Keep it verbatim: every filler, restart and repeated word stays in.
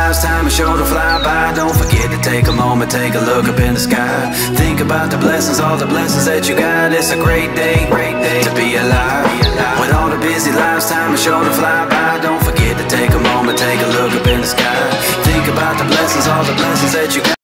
life's time is sure to fly by. Don't forget to take a moment, take a look up in the sky. Think about the blessings, all the blessings that you got. It's a great day, great day to be alive. With all the busy life's time is sure to fly by. Don't forget to take a moment, take a look up in the sky. Think about the blessings, all the blessings that you got.